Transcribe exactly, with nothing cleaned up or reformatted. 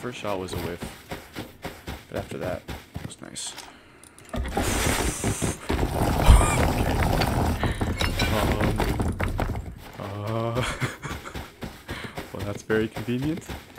first shot was a whiff, but after that, it was nice. Okay. Um, uh, well, that's very convenient.